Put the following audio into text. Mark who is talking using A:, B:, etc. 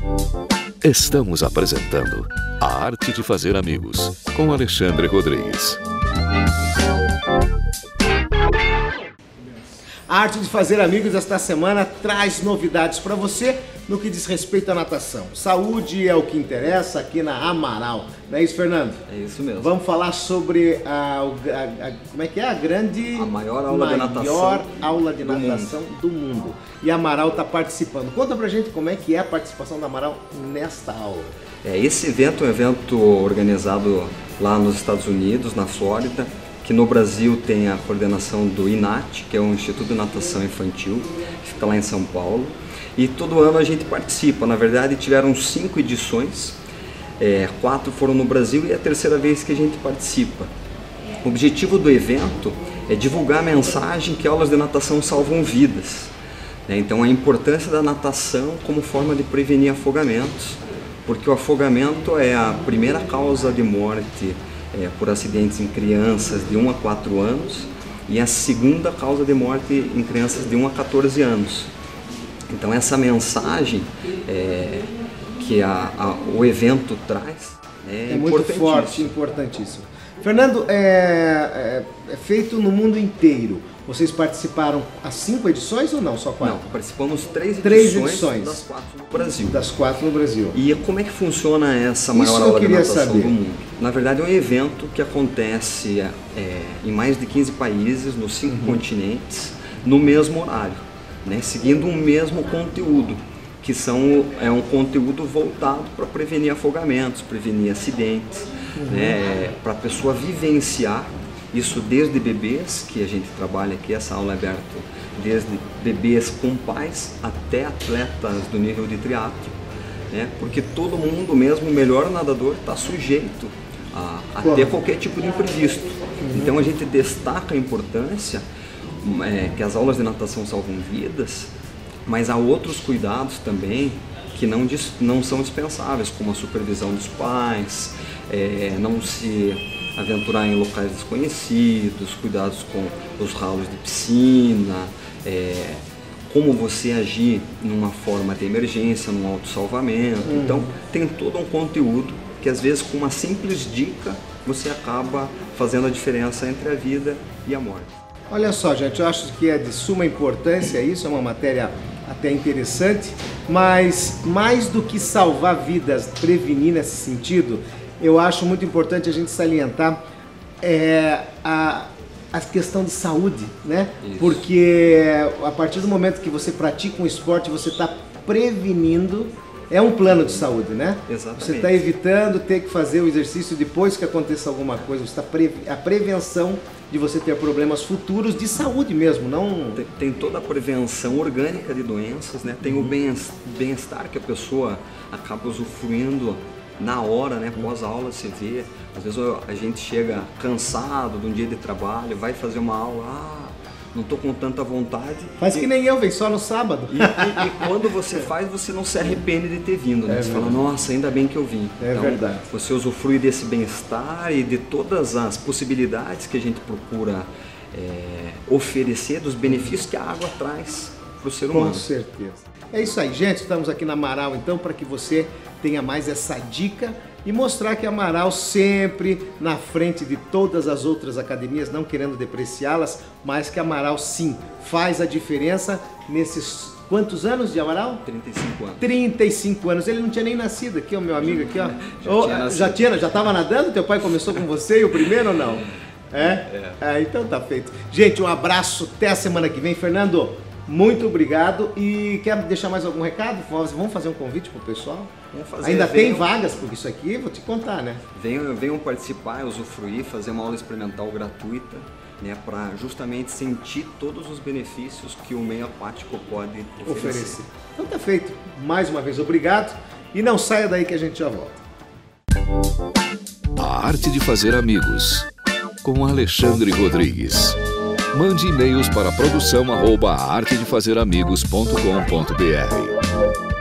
A: Estamos apresentando A Arte de Fazer Amigos, com Alexandre Rodrigues.
B: A Arte de Fazer Amigos esta semana traz novidades para você no que diz respeito à natação. Saúde é o que interessa aqui na Amaral. Não é isso, Fernando?
C: É isso mesmo.
B: Vamos falar sobre como é que é?
C: A maior aula de natação
B: do mundo. E a Amaral está participando. Conta pra gente como é que é a participação da Amaral nesta aula.
C: Esse evento é um evento organizado lá nos Estados Unidos, na Flórida, que no Brasil tem a coordenação do INAT, que é o Instituto de Natação Infantil, que fica lá em São Paulo. E todo ano a gente participa. Na verdade, tiveram 5 edições, 4 foram no Brasil e é a terceira vez que a gente participa. O objetivo do evento é divulgar a mensagem que aulas de natação salvam vidas. Então, a importância da natação como forma de prevenir afogamentos, porque o afogamento é a primeira causa de morte por acidentes em crianças de 1 a 4 anos e a segunda causa de morte em crianças de 1 a 14 anos. Então essa mensagem que o evento traz
B: é muito forte, importantíssimo. Fernando, é feito no mundo inteiro. Vocês participaram as 5 edições ou não? Só 4?
C: Não, participamos 3 edições das 4 no Brasil.
B: Das 4 no Brasil.
C: E como é que funciona essa maior aula de natação do mundo? Na verdade é um evento que acontece em mais de 15 países, nos 5 continentes, no mesmo horário, seguindo o mesmo conteúdo, que é um conteúdo voltado para prevenir afogamentos, prevenir acidentes, para a pessoa vivenciar isso desde bebês, que a gente trabalha aqui, essa aula é aberta desde bebês com pais até atletas do nível de triatlo, porque todo mundo, mesmo o melhor nadador, está sujeito a ter qualquer tipo de imprevisto. Então a gente destaca a importância que as aulas de natação salvam vidas, mas há outros cuidados também que não são dispensáveis, como a supervisão dos pais, não se aventurar em locais desconhecidos, cuidados com os ralos de piscina, como você agir numa forma de emergência, num autossalvamento. Então tem todo um conteúdo que às vezes com uma simples dica você acaba fazendo a diferença entre a vida e a morte.
B: Olha só, gente, eu acho que é de suma importância isso, é uma matéria até interessante, mas mais do que salvar vidas, prevenir nesse sentido, eu acho muito importante a gente salientar a questão de saúde,
C: Isso.
B: Porque a partir do momento que você pratica um esporte, você está prevenindo, é um plano de saúde,
C: Exatamente.
B: Você está evitando ter que fazer o exercício depois que aconteça alguma coisa, a prevenção de você ter problemas futuros de saúde mesmo, não...
C: Tem toda a prevenção orgânica de doenças, tem o bem-estar que a pessoa acaba usufruindo na hora, pós-aula, você vê, às vezes a gente chega cansado de um dia de trabalho, vai fazer uma aula, não estou com tanta vontade.
B: Faz que nem eu, vem só no sábado.
C: E quando você faz, você não se arrepende de ter vindo, Você fala, nossa, ainda bem que eu vim.
B: Então, verdade.
C: Você usufrui desse bem-estar e de todas as possibilidades que a gente procura oferecer, dos benefícios que a água traz para o ser humano.
B: Com certeza. É isso aí, gente. Estamos aqui na Amaral, então, para que você tenha mais essa dica e mostrar que a Amaral sempre na frente de todas as outras academias, não querendo depreciá-las, mas que a Amaral, sim, faz a diferença nesses... Quantos anos de Amaral?
C: 35 anos.
B: 35 anos. Ele não tinha nem nascido aqui, o meu amigo aqui, ó. Já estava nadando? Teu pai começou com você e o primeiro ou não? Então tá feito. Gente, um abraço. Até a semana que vem. Fernando, muito obrigado. E quer deixar mais algum recado? Vamos fazer um convite pro pessoal? Ainda tem vagas, porque isso aqui vou te contar,
C: Venham participar, usufruir, fazer uma aula experimental gratuita, para justamente sentir todos os benefícios que o meio aquático pode oferecer.
B: Então tá feito. Mais uma vez, obrigado. E não saia daí que a gente já volta.
A: A Arte de Fazer Amigos, com Alexandre Rodrigues. Mande e-mails para produção@artedefazeramigos.com.br.